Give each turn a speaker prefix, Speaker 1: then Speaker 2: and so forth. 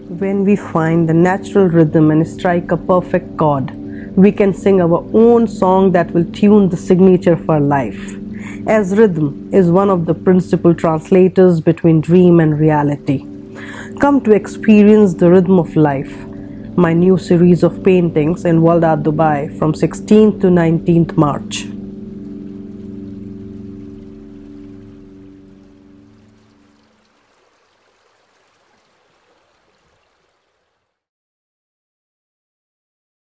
Speaker 1: When we find the natural rhythm and strike a perfect chord, we can sing our own song that will tune the signature of our life. As rhythm is one of the principal translators between dream and reality. Come to experience the rhythm of life, my new series of paintings in World Art Dubai from 16th to 19th March.